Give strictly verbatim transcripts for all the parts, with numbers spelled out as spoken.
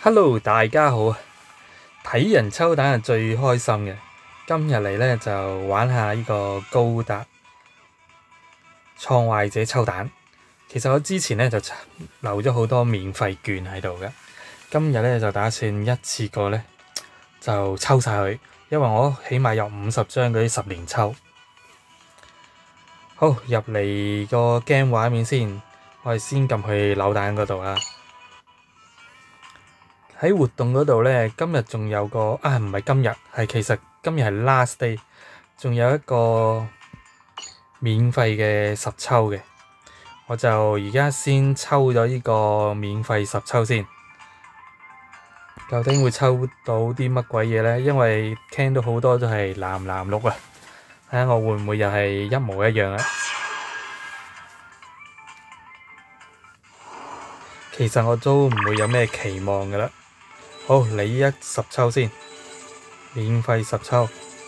Hello，大家好啊！睇人抽蛋係最開心嘅。今日嚟咧就玩下呢個高達創壞者抽蛋。其實我之前咧就留咗好多免費券喺度嘅，今日咧就打算一次過咧就抽晒佢，因為我起碼有五十張嗰啲十連抽。好，入嚟個 game 畫面先，我哋先撳去扭蛋嗰度啦。喺活動嗰度呢，今日仲有個啊，唔係今日，係其實今日係 last day，仲有一個免費嘅十抽嘅，我就而家先抽咗呢個免費十抽先，究竟會抽到啲乜鬼嘢呢？因為聽到好多都係藍藍綠啊，睇下我會唔會又係一模一樣啊？其實我都唔會有咩期望噶啦。好，嚟一十抽先，免費十抽。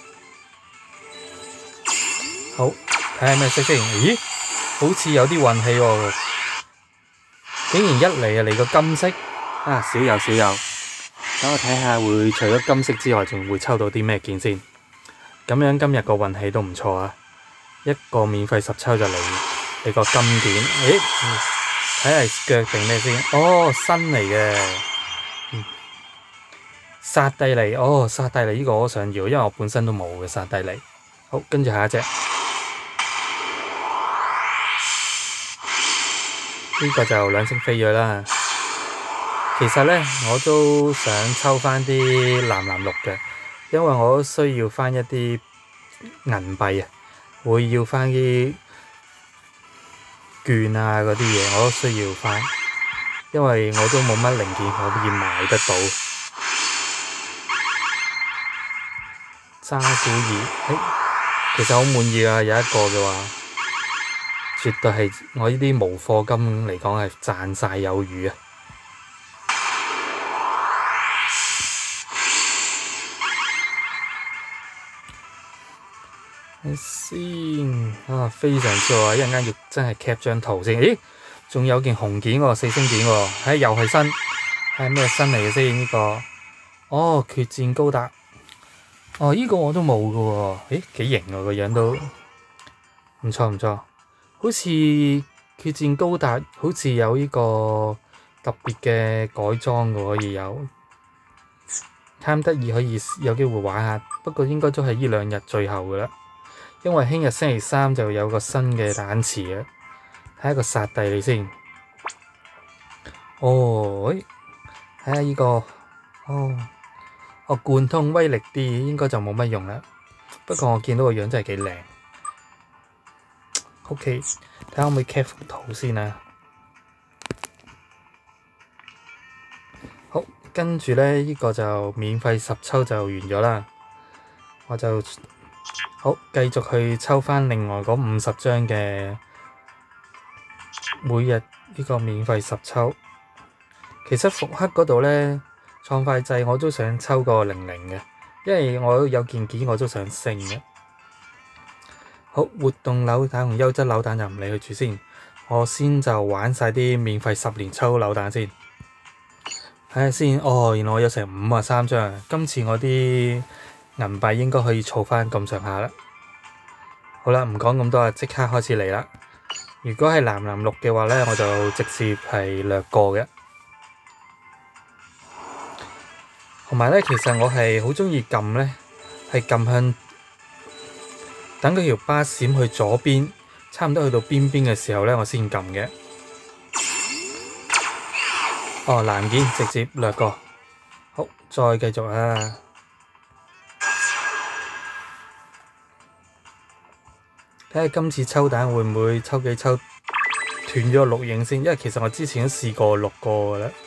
好，睇下咩色先。咦，好似有啲運氣喎，竟然一嚟就嚟個金色啊！少有少有，等我睇下會除咗金色之外，仲會抽到啲咩件先。咁樣今日個運氣都唔錯啊！一個免費十抽就嚟嚟個金件。誒，睇係腳定咩先？哦，新嚟嘅。剎帝利，哦，剎帝利呢個我想要，因為我本身都冇嘅剎帝利。好，跟住下一隻，呢個就兩星飛咗啦。其實呢，我都想抽翻啲藍藍綠嘅，因為我都需要翻一啲銀幣啊，會要翻啲券啊嗰啲嘢，我都需要翻，因為我都冇乜零件可以買得到。渣古爾，誒，其實好滿意啊！有一個嘅話，絕對係我呢啲無課金嚟講係賺晒有餘啊！睇先啊，非常之好啊！一陣間要真係 cap 張圖先。咦，仲有件紅件喎，四星件喎，睇又係新，係咩新嚟嘅先？呢個哦，決戰高達。哦，呢個我都冇㗎喎，誒，幾型喎個樣都，唔錯唔錯，好似決戰高達好似有呢個特別嘅改裝㗎，可以有，貪得意可以有機會玩下，不過應該都係呢兩日最後㗎啦，因為聽日星期三就有個新嘅蛋池啊，睇下個剎帝利先，哦，誒，睇下呢個，哦。哦，貫通威力啲應該就冇乜用啦。不過我見到個樣真係幾靚。OK，睇下可唔可以 cap 幅圖先啊。好，跟住咧呢個就免費十抽就完咗啦。我就好繼續去抽翻另外嗰五十張嘅每日呢個免費十抽。其實復刻嗰度咧。創快掣我都想抽個零零嘅，因為我有件件我都想升嘅。好，活動扭蛋同優質扭蛋就唔理佢住先，我先就玩晒啲免費十連抽扭蛋先。睇下先，哦，原來我有成五啊三張，今次我啲銀幣應該可以儲翻咁上下啦。好啦，唔講咁多啦，即刻開始嚟啦。如果係藍藍綠嘅話咧，我就直接係略過嘅。同埋咧，其實我係好鍾意撳咧，係撳向等嗰條巴閃去左邊，差唔多去到邊邊嘅時候咧，我先撳嘅。哦，藍件直接略過。好，再繼續啊！睇下今次抽蛋會唔會抽幾抽斷咗個錄影先，因為其實我之前都試過錄過㗎啦。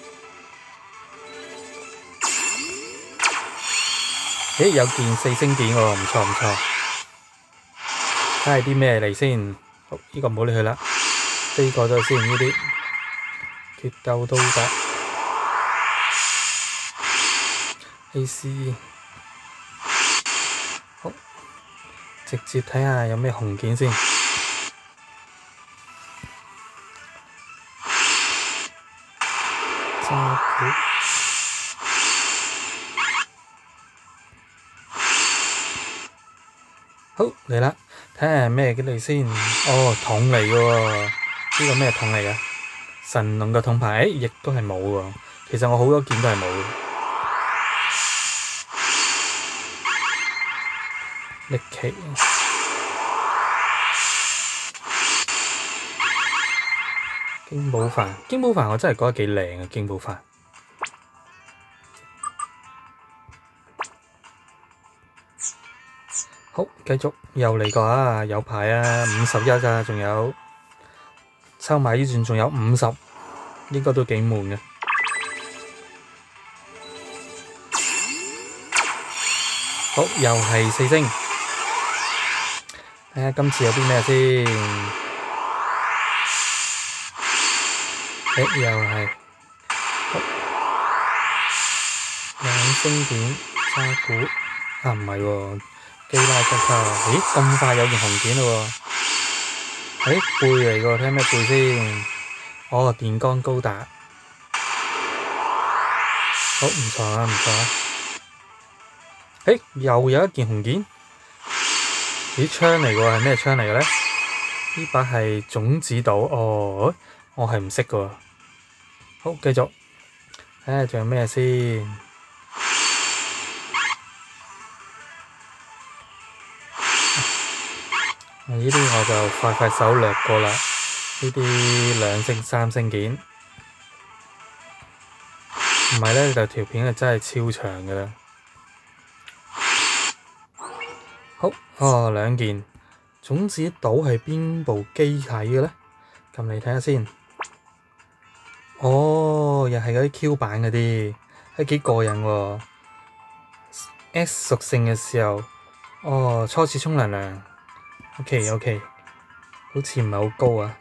誒，有件四星件喎，唔錯唔錯。睇下啲咩嚟先。好，呢個唔好理佢啦。飛過咗先，呢啲決鬥都得。A C。好，直接睇下有咩紅件先。渣古。 好嚟啦，睇下咩嘅嚟先。哦，盾嚟嘅喎，呢個咩盾嚟嘅？神龍嘅盾牌，誒，亦都係冇喎。其實我好多件都係冇嘅。歷奇，京寶範，京寶範我真係覺得幾靚啊！京寶範。好，繼續又嚟過啊！有排啊，五十一咋，仲有抽埋呢轉，仲有五十，應該都幾悶嘅。好，又係四星，睇下今次有啲咩先。誒，又係兩星件渣古啊，唔係喎。基拉吉卡，咦咁快有件紅件嘞喎？誒背嚟個，睇下咩背先？哦，電光高達，好唔錯啊，唔錯啊！誒又有一件紅件，咦槍嚟喎，係咩槍嚟嘅咧？呢把係種子島，哦，我係唔識嘅喎。好，繼續睇下仲有咩先？呢啲我就快快手略過啦。呢啲兩星三星件，唔係咧就條片係真係超長㗎啦。好，哦兩件種子島係邊部機體嘅咧？撳嚟睇下先。哦，又係嗰啲 Q 版嗰啲，係幾過癮喎。S 屬性嘅時候，哦初次沖涼涼。OK OK， 好似唔係好高啊。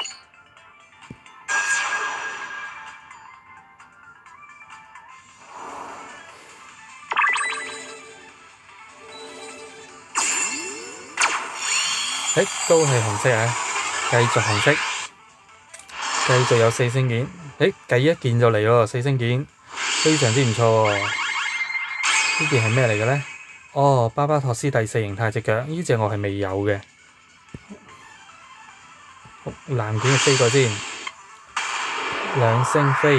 誒，都係紅色啊！繼續紅色，繼續有四星件。誒，計一件就嚟喎，四星件，非常之唔錯喎。呢件係咩嚟嘅咧？哦，巴巴托斯第四形態隻腳，呢隻我係未有嘅。藍件飛過先，兩星飛。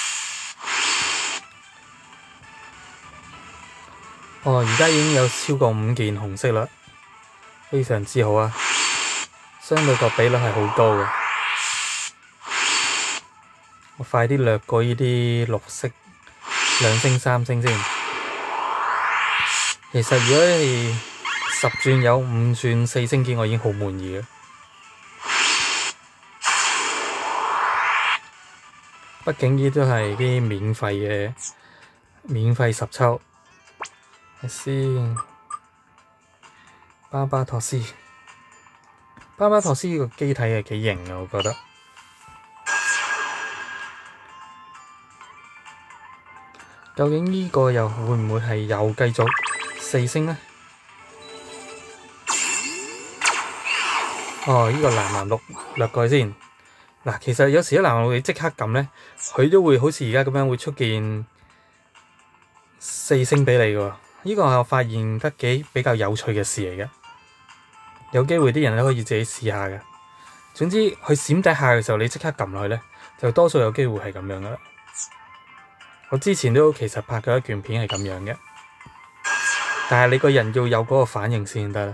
哦，而家已經有超過五件紅色啦，非常之好啊！相對個比率係好高嘅。我快啲略過呢啲綠色兩星三星先。其實如果係十轉有五轉四星件，我已經好滿意嘅。畢竟呢都係啲免費嘅，免費十抽。睇先，巴巴托斯，巴巴托斯呢個機體係幾型啊，我覺得。究竟呢個又會唔會係又繼續四星呢？哦，呢個藍藍綠略過去先。嗱，其實有時一藍藍綠你即刻撳咧，佢都會好似而家咁樣會出件四星俾你嘅。呢個係我發現得幾比較有趣嘅事嚟嘅。有機會啲人都可以自己試下嘅。總之，佢閃底下嘅時候，你即刻撳落去咧，就多數有機會係咁樣噶啦。我之前都其實拍過一段片係咁樣嘅，但係你個人要有嗰個反應先得啦。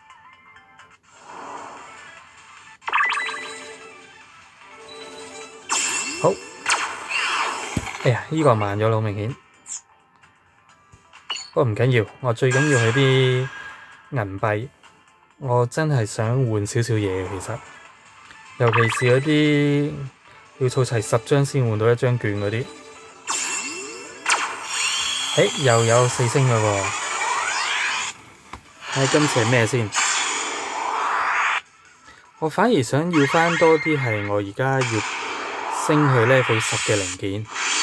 好，哎呀，呢個慢咗啦，好明顯。不過唔緊要，我最緊要係啲銀幣，我真係想換少少嘢嘅，其實，尤其是嗰啲要儲齊十張先換到一張券嗰啲。誒，又有四星嘞喎！睇今次係咩先？我反而想要翻多啲係我而家要升去 level 十嘅零件。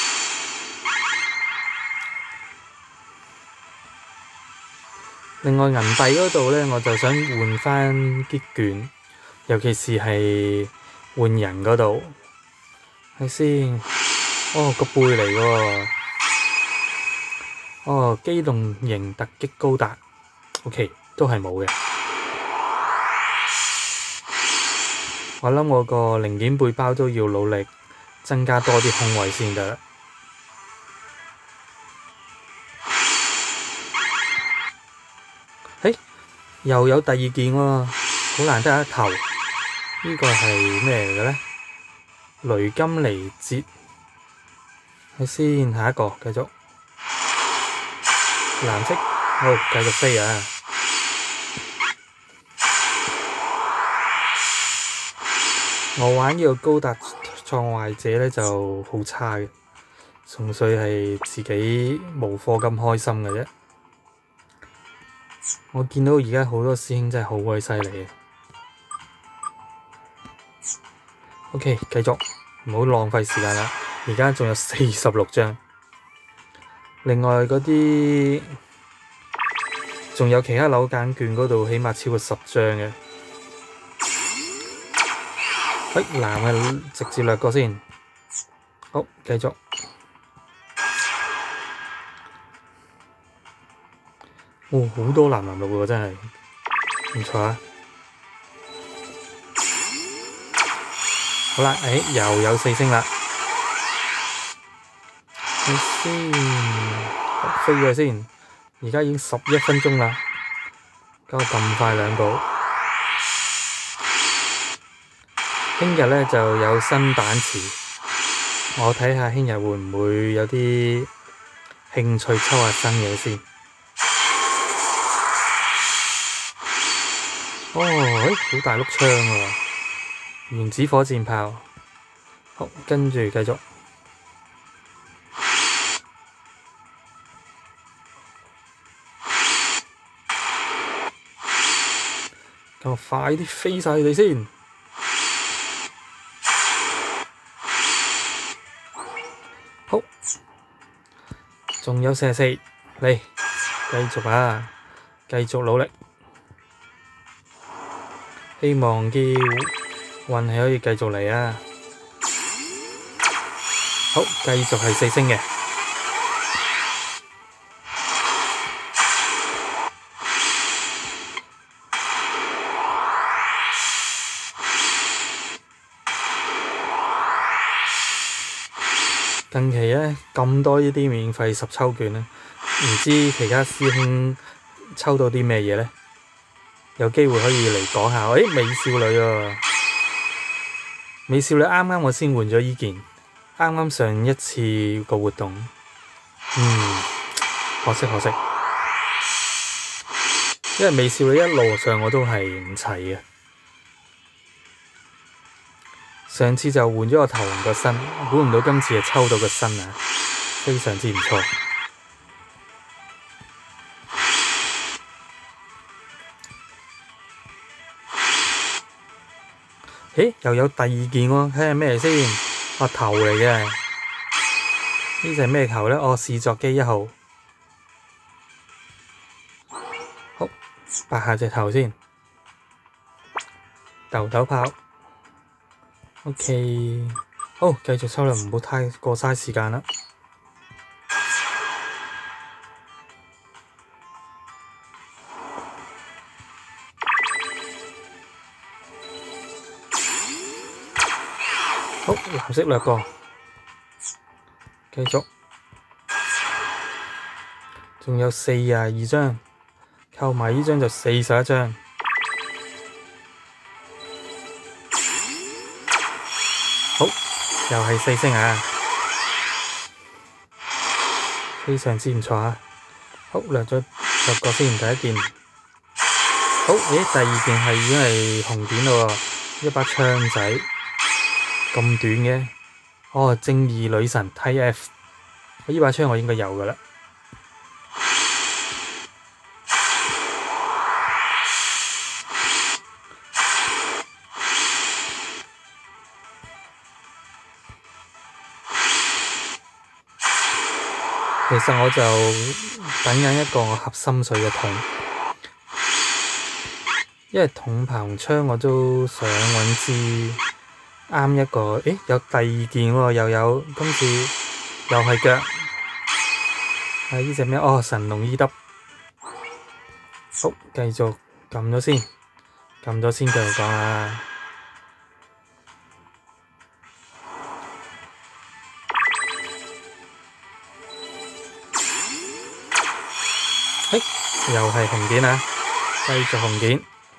另外銀幣嗰度咧，我就想換翻啲券，尤其是係換人嗰度。睇先，哦個背嚟嘅喎。哦，機動型突擊高達 ，OK 都係冇嘅。 我諗我個零件背包都要努力增加多啲空位先得啦。誒，又有第二件喎，好難得一頭。呢個係咩嚟嘅咧？雷金尼哲。睇先，下一個繼續。藍色，好，繼續飛啊！我玩呢個高達創壞者咧就好差嘅，純粹係自己無課咁開心嘅啫。我見到而家好多師兄真係好鬼犀利嘅。OK， 繼續，唔好浪費時間啦。而家仲有四十六張，另外嗰啲仲有其他扭揀券嗰度，起碼超過十張嘅。誒，藍嘅直接掠過先，好，繼續。哦，好多藍藍綠喎，真係唔錯啊！好啦，誒，又有四星啦，睇先，飛咗先。而家已經十一分鐘啦，交咁快兩步。聽日咧就有新版詞，我睇下聽日會唔會有啲興趣抽下新嘢先。哦，誒，好大碌槍喎，原子火箭炮。好，跟住繼續。咁我快啲飛晒佢哋先。好，仲有四十四，嚟，繼續啊，繼續努力，希望啲運氣可以繼續嚟啊！好，繼續係四星嘅。近期咧咁多呢啲免費十抽券咧，唔知其他師兄抽到啲咩嘢咧？有機會可以嚟講下。誒，美少女喎，美少女啱啱我先換咗依件，啱啱上一次個活動，嗯，可惜可惜，因為美少女一路上我都係唔齊嘅。上次就換咗個頭紅個身，估唔到今次係抽到個身啊，非常之唔錯。咦，又有第二件喎，睇下咩先？個頭嚟嘅，呢隻係咩球咧？哦，視作機一號。好，拔下隻頭先，豆豆炮。OK， 好，繼續抽啦，唔好太過嘥時間啦。好，藍色掠過，繼續，仲有四十二張，扣埋呢張就四十一張。好，又係四星啊，非常之唔錯啊！好，掠咗掠過先，第一件。好，咦，第二件係已經係紅點咯喎，一把槍仔咁短嘅。哦，正義女神 Type F， 呢把槍我應該有㗎啦。其實我就等緊一個我合心水嘅盾，因為盾牌同槍我都想揾支啱一個。誒，有第二件喎，又有今次又係腳，係呢隻咩？哦，神龍伊德。好，繼續撳咗先，撳咗先繼續講啊。 嘿，又係紅件啊！繼續紅件。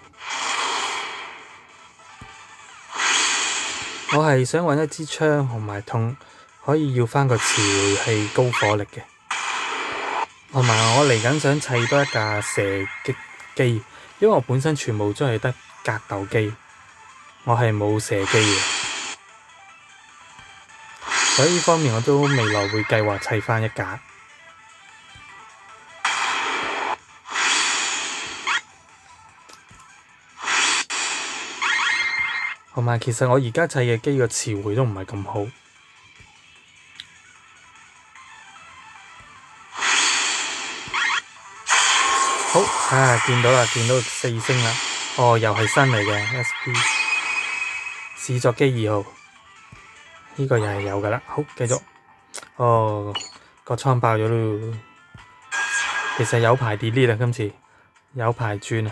我係想揾一支槍同埋同可以要翻個磁回器高火力嘅，同埋我嚟緊想砌多一架射擊機，因為我本身全部都係得格鬥機，我係冇射機嘅，所以呢方面我都未來會計劃砌翻一架。同埋其實我而家砌嘅機個磁回都唔係咁好。好啊，見到啦，見到四星啦。哦，又係新嚟嘅 S P 試作機二號，呢個又係有㗎啦。好，繼續。哦，個倉爆咗咯。其實有排 delete 啦，今次有排轉啊。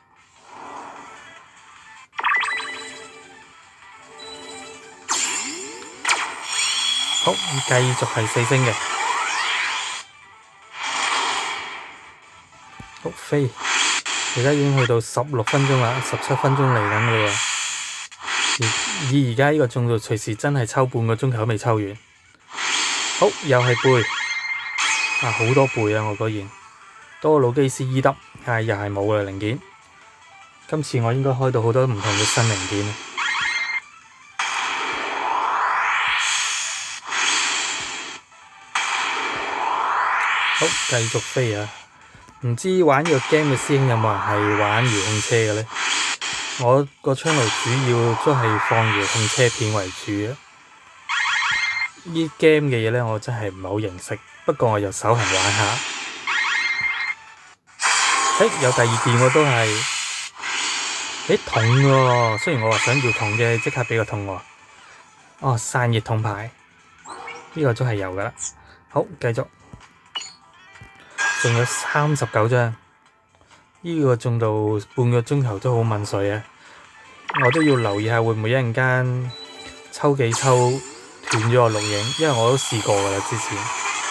好，繼續係四星嘅。好飛，而家已經去到十六分鐘啦，十七分鐘嚟緊㗎啦喎。以而家呢個進度，隨時真係抽半個鐘頭都未抽完。好，又係背啊，好多背啊！我果然多魯基斯 E W，但係又係冇啦零件。今次我應該開到好多唔同嘅新零件。好，繼續飛啊！唔知玩呢個 game 嘅師兄有冇人係玩遙控車嘅呢？我個 channel 主要都係放遙控車片為主嘅。呢 game 嘅嘢呢，我真係唔係好認識，不過我又手痕玩下。誒，有第二件我都係，誒盾喎，雖然我話想要盾嘅，即刻俾個盾我。哦，散熱盾牌，呢個都係有噶啦。好，繼續。仲有三十九張，呢個中到半個鐘頭都好問水啊！我都要留意下會唔會一陣間抽幾抽斷咗個錄影，因為我都試過㗎啦之前。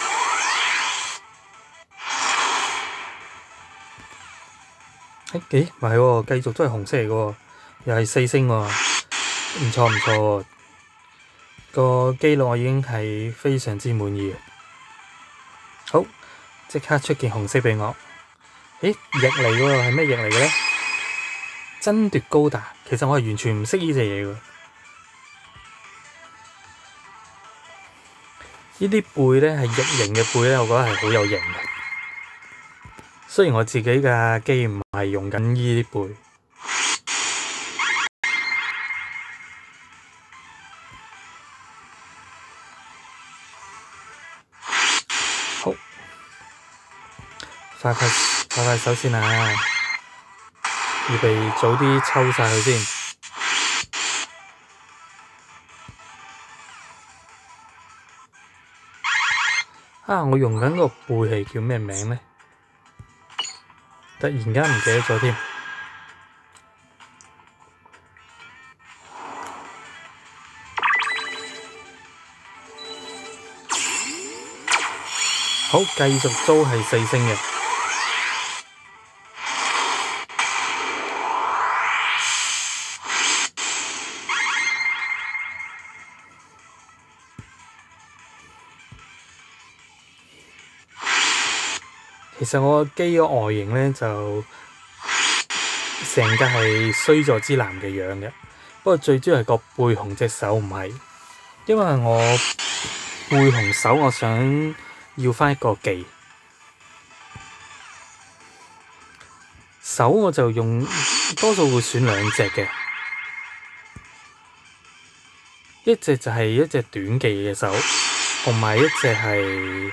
誒幾唔係喎，繼續都係紅色嚟嘅喎，又係四星喎，唔錯唔錯喎。個機率我已經係非常之滿意。好。即刻出件紅色俾我。咦，翼嚟嘅喎，係咩翼嚟嘅咧？爭奪高達，其實我係完全唔識呢隻嘢嘅。呢啲背咧係翼型嘅背咧，我覺得係好有型嘅。雖然我自己嘅機唔係用緊呢啲背。快快快快手先啊！預備早啲抽晒佢先。啊！我用緊個背係叫咩名呢？突然間唔記得咗添。好，繼續租係四星嘅。其實我個機個外形呢，就成個係衰咗之男嘅樣嘅，不過最主要係個背紅隻手唔係，因為我背紅手我想要翻一個技，手我就用多數會選兩隻嘅，一隻就係一隻短技嘅手，同埋一隻係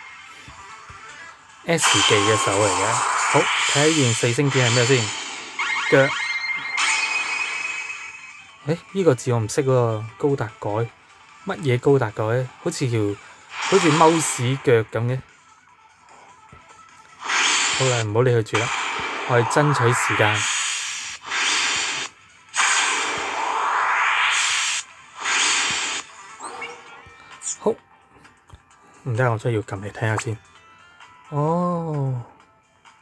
S 技嘅手嚟嘅。好，睇下呢件四星件係咩先？腳，誒呢、呢個字我唔識喎，高達改乜嘢高達改？好似條好似貓屎腳咁嘅。好啦，唔好理佢住啦，我係爭取時間。好，唔得，我真係要撳嚟睇下先。哦，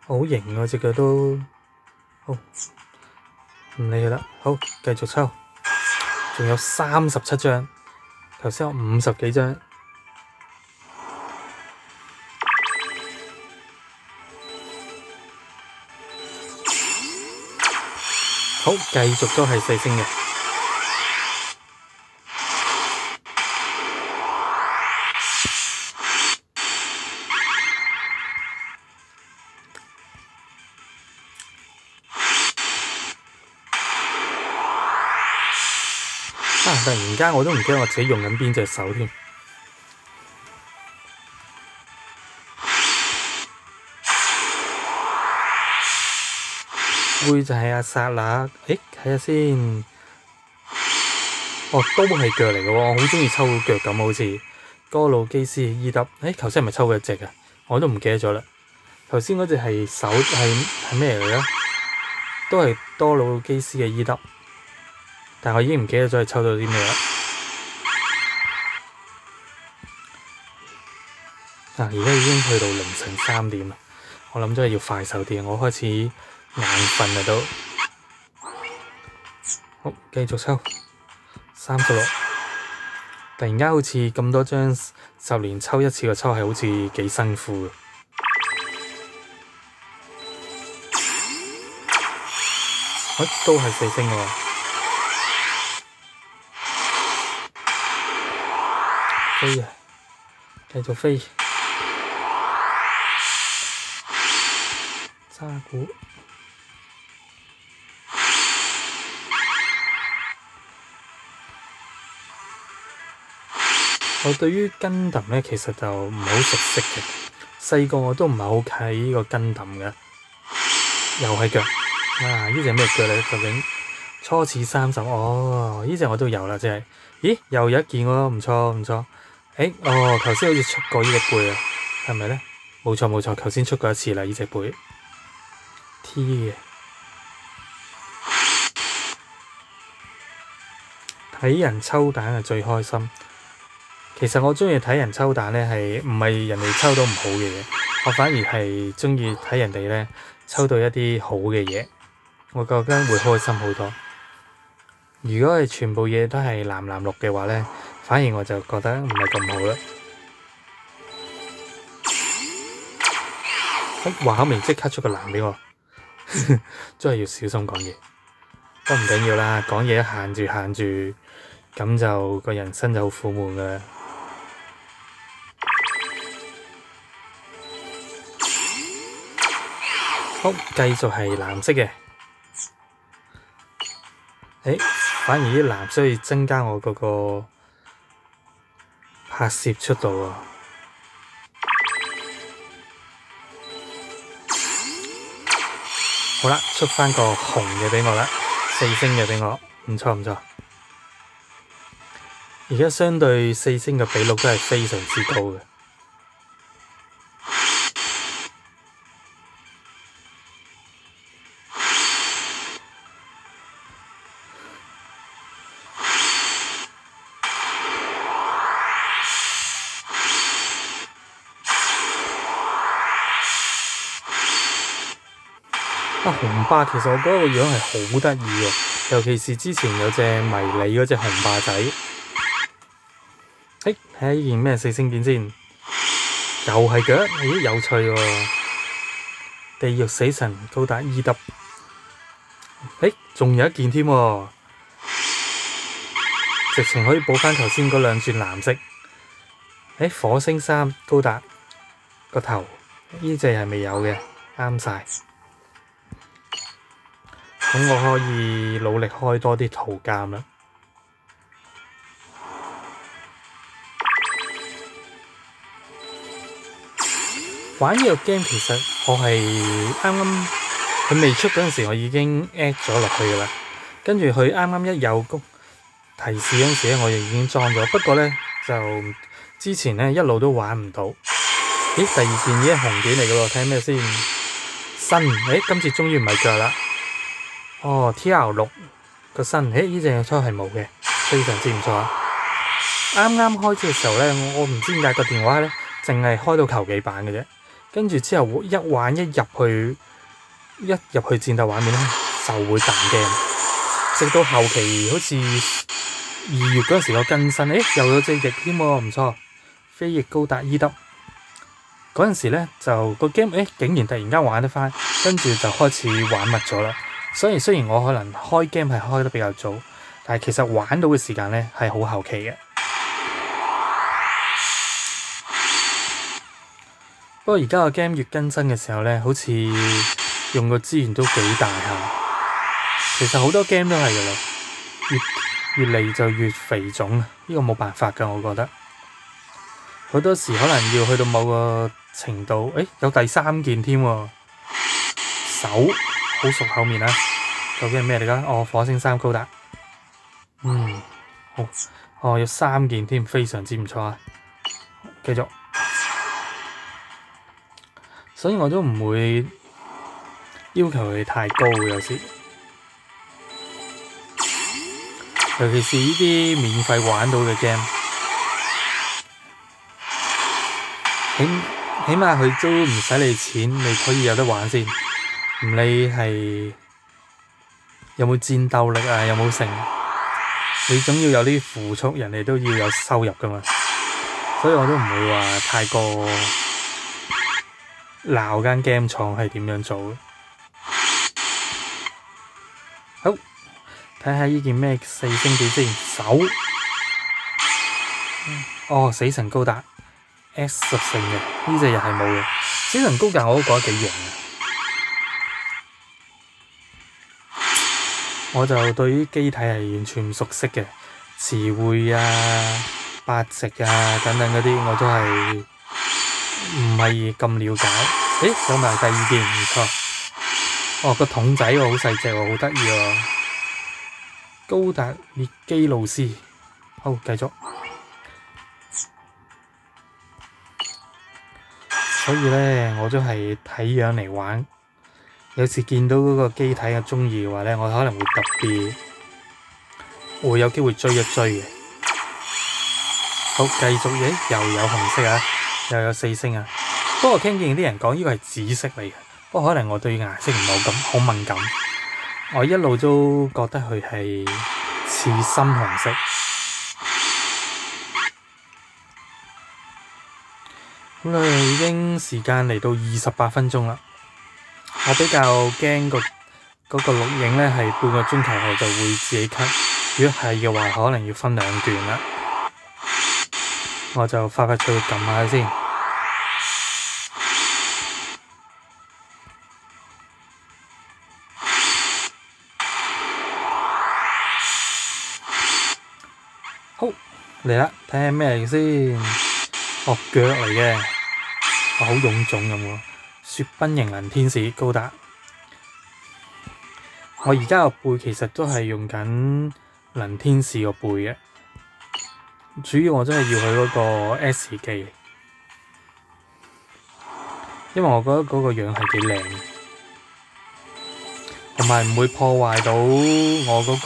好型喎隻腳都，好唔理佢啦，好繼續抽，仲有三十七張，頭先有五十幾張，好繼續都係四星嘅。啊！突然間我都唔記得我自己用緊邊隻手添。會就係阿薩拿，誒睇下先。哦，都係腳嚟嘅喎，我好中意抽腳咁，好似哥魯基斯伊德。誒，頭先係咪抽過一隻啊？我都唔記得咗啦。頭先嗰隻係手係係咩嚟咧？都係多魯基斯嘅伊德。但我已經唔記得咗係抽到啲咩啦。嗱、啊，而家已經去到凌晨三點啦，我諗咗係要快手啲，我開始眼瞓啦都。好，繼續抽，三十六。突然間好似咁多張，十年抽一次嘅抽係好似幾辛苦嘅。啊，都係四星喎。飛啊！繼續飛，渣古。我對於根揼咧，其實就唔係好熟悉嘅。細個我都唔係好睇呢個根揼嘅，又係腳啊！呢隻咩腳咧？究竟初次三十哦？呢隻我都有啦，即係咦？又有一件喎，唔錯唔錯。誒哦，頭先好似出過呢隻背啊，係咪咧？冇錯冇錯，頭先出過一次啦，呢隻背 T 嘅。睇人抽蛋係最開心。其實我中意睇人抽蛋咧，係唔係人哋抽到唔好嘅嘢？我反而係中意睇人哋咧抽到一啲好嘅嘢，我覺得會開心好多。如果係全部嘢都係藍藍綠嘅話咧，反而我就覺得唔係咁好啦。誒，話口未即刻出個藍俾我，真係要小心講嘢。不過唔緊要啦，講嘢限住限住，咁就個人生就好苦悶噶啦。好，繼續係藍色嘅。誒，反而啲藍色可以增加我嗰個拍攝速度喎。好啦，出翻個紅嘅畀我啦，四星嘅畀我，唔錯唔錯。而家相對四星嘅比率都係非常之高嘅。啊，紅霸其實我覺得個樣係好得意喎，尤其是之前有隻迷你嗰隻紅霸仔。誒，睇下呢件咩四星件先，又係腳，咦有趣喎！地獄死神高達伊德，誒仲有一件添喎，直情可以補翻頭先嗰兩轉藍色。誒火星三高達個頭，呢隻係未有嘅，啱晒。咁我可以努力開多啲圖鑑啦。玩呢個 game 其實我係啱啱佢未出嗰陣時，我已經 add 咗落去噶啦。跟住佢啱啱一有個提示嗰陣時咧，我就已經裝咗。不過咧就之前咧一路都玩唔到。咦，第二件已經紅點嚟嘅喎，睇咩先？新，誒今次終於唔係腳啦。哦 ，T R 六個身，誒呢隻抽係冇嘅，非常之唔錯啊！啱啱開始嘅時候咧，我唔知點解個電話咧淨係開到求其版嘅啫， 跟住之後一玩一入去一入去戰鬥畫面咧就會彈 game，直到後期好似二月嗰陣時個更新，誒又有隻翼添喎，唔錯，飛翼高達 E 得嗰陣時咧就個 game 誒竟然突然間玩得翻，跟住就開始玩密咗啦。所以雖然我可能開 game 係開得比較早，但係其實玩到嘅時間咧係好後期嘅。不過而家個 game 越更新嘅時候咧，好似用個資源都幾大下。其實好多 game 都係噶啦，越越嚟就越肥腫，呢個冇辦法噶，我覺得。好多時可能要去到某個程度，誒有第三件添喎，手好熟口面啊！究竟係咩嚟㗎？哦，火星三高達，嗯，好，哦有三件添，非常之唔錯啊！繼續，所以我都唔會要求佢太高，有時，尤其是呢啲免費玩到嘅 game。起起碼佢都唔使你錢，你可以有得玩先，唔理係有冇戰鬥力啊，有冇成，你總要有啲付出，人哋都要有收入噶嘛，所以我都唔會話太過鬧間 game 廠係點樣做嘅。好，睇下呢件咩四星幾先，手，哦死神高達。S 屬性嘅呢隻又係冇嘅，死神高達我都覺得幾型嘅。我就對於機體係完全唔熟悉嘅，詞彙啊、八值啊等等嗰啲我都係唔係咁了解。誒，有埋第二件唔錯，哦個筒仔喎好細隻喎，好得意喎。高達列基路斯，好繼續。所以咧，我都係睇樣嚟玩。有時見到嗰個機體我中意嘅話咧，我可能會特別會有機會追一追嘅。好，繼續嘢，又有紅色啊，又有四星啊。不過我聽見啲人講呢個係紫色嚟嘅，不過可能我對顏色唔係好咁好敏感。我一路都覺得佢係似深紅色。好啦，已經時間嚟到二十八分鐘啦。我比較驚個嗰個錄影咧係半個鐘頭後就會自己 cut。如果係嘅話，可能要分兩段啦。我就快快脆脆撳下先。好，嚟啦，睇下咩嚟先。哦，腳嚟嘅，哦，好臃腫咁喎。雪崩型能天使高達，我而家個背其實都係用緊能天使個背嘅，主要我真係要佢嗰個 S 技，因為我覺得嗰個樣係幾靚，同埋唔會破壞到我嗰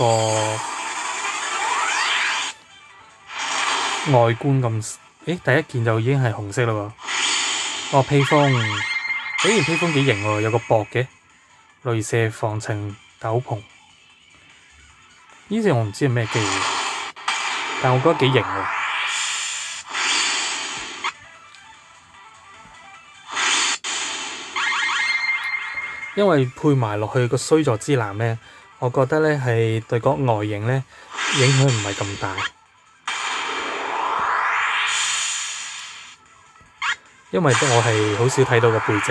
個外觀咁。誒，第一件就已經係紅色啦喎。哦，披風，呢件披風幾型喎，有個膊嘅，鐳射防塵斗篷。呢隻我唔知係咩機，但我覺得幾型喎。因為配埋落去個衰座之男咧，我覺得咧係對個外形咧影響唔係咁大。因為我係好少睇到個背脊。